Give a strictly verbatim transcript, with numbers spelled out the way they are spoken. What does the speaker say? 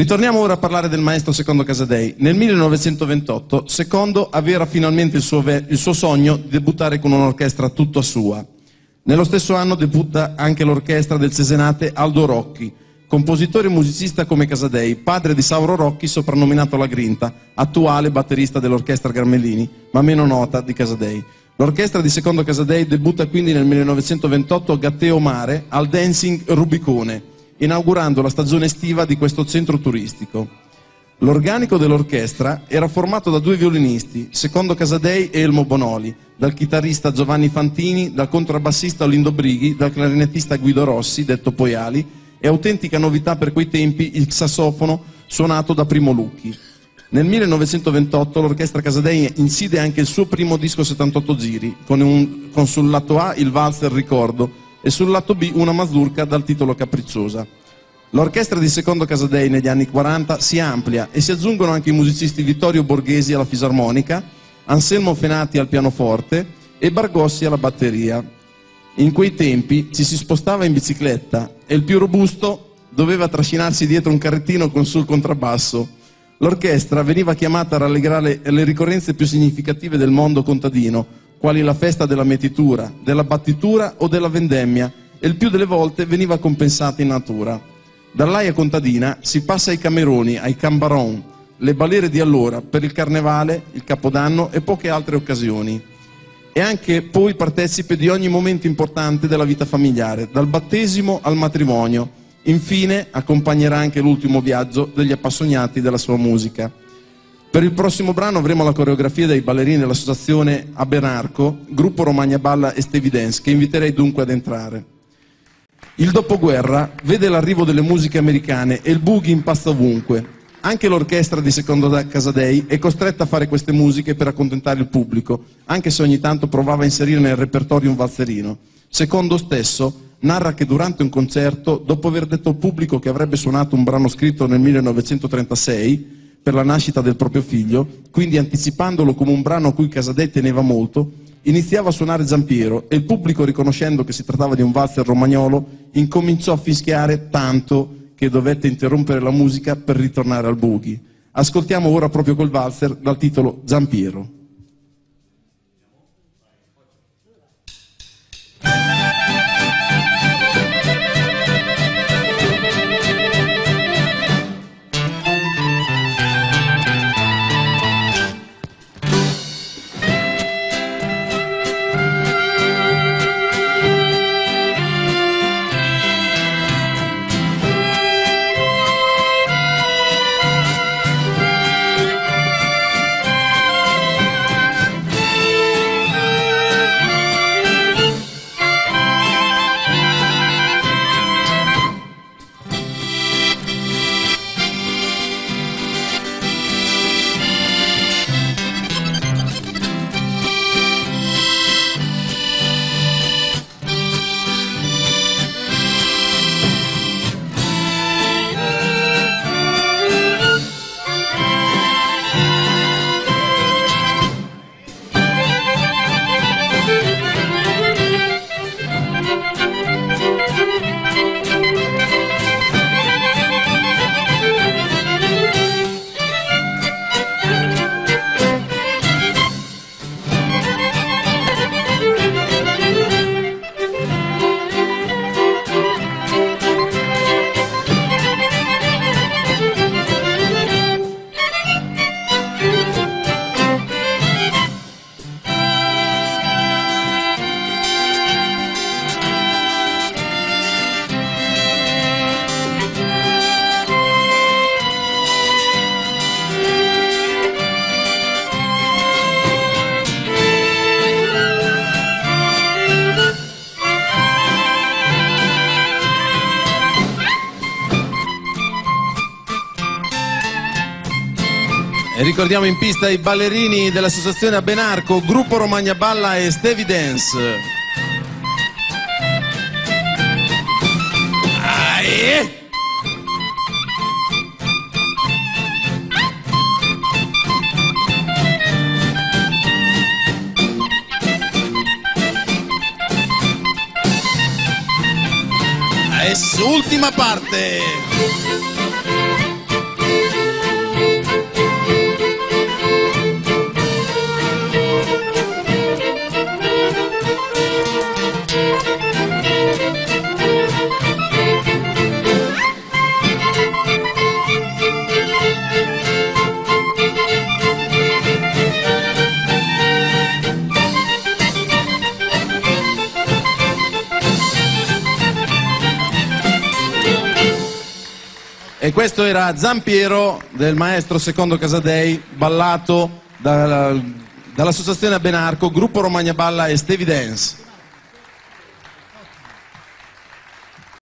Ritorniamo ora a parlare del maestro Secondo Casadei. Nel millenovecentoventotto Secondo avvera finalmente il suo, il suo sogno di debuttare con un'orchestra tutta sua. Nello stesso anno debutta anche l'orchestra del Cesenate Aldo Rocchi, compositore e musicista come Casadei, padre di Sauro Rocchi, soprannominato La Grinta, attuale batterista dell'orchestra Garmellini, ma meno nota di Casadei. L'orchestra di Secondo Casadei debutta quindi nel millenovecentoventotto a Gatteo Mare al Dancing Rubicone, inaugurando la stagione estiva di questo centro turistico. L'organico dell'orchestra era formato da due violinisti, Secondo Casadei e Elmo Bonoli, dal chitarrista Giovanni Fantini, dal contrabbassista Lindo Brighi, dal clarinettista Guido Rossi, detto Poiali, e autentica novità per quei tempi il sassofono suonato da Primo Lucchi. Nel millenovecentoventotto l'orchestra Casadei incide anche il suo primo disco settantotto giri, con, un, con sul lato A il valzer Ricordo e sul lato B una mazurka dal titolo Capricciosa. L'orchestra di Secondo Casadei negli anni quaranta si amplia e si aggiungono anche i musicisti Vittorio Borghesi alla fisarmonica, Anselmo Fenati al pianoforte e Bargossi alla batteria. In quei tempi ci si spostava in bicicletta e il più robusto doveva trascinarsi dietro un carrettino con sul contrabbasso. L'orchestra veniva chiamata a rallegrare le ricorrenze più significative del mondo contadino, quali la festa della metitura, della battitura o della vendemmia, e il più delle volte veniva compensata in natura. Dall'aia contadina si passa ai cameroni, ai cambaron, le balere di allora per il carnevale, il capodanno e poche altre occasioni. E anche poi partecipe di ogni momento importante della vita familiare, dal battesimo al matrimonio. Infine accompagnerà anche l'ultimo viaggio degli appassionati della sua musica. Per il prossimo brano avremo la coreografia dei ballerini dell'associazione Abenarco, gruppo Romagna Balla e Stevie Dance, che inviterei dunque ad entrare. Il dopoguerra vede l'arrivo delle musiche americane e il boogie impazza ovunque. Anche l'orchestra di Secondo Casadei è costretta a fare queste musiche per accontentare il pubblico, anche se ogni tanto provava a inserire nel repertorio un valzerino. Secondo stesso narra che durante un concerto, dopo aver detto al pubblico che avrebbe suonato un brano scritto nel millenovecentotrentasei per la nascita del proprio figlio, quindi anticipandolo come un brano a cui Casadei teneva molto, iniziava a suonare Giampiero e il pubblico, riconoscendo che si trattava di un valzer romagnolo, incominciò a fischiare tanto che dovette interrompere la musica per ritornare al boogie. Ascoltiamo ora proprio quel valzer dal titolo Giampiero. E ricordiamo in pista i ballerini dell'associazione Abenarco, gruppo Romagna Balla e Stevie Dance. Aie! Adesso ultima parte. E questo era Zampiero del maestro Secondo Casadei, ballato dalla, dall'associazione Abenarco, gruppo Romagna Balla e Stevi Dance.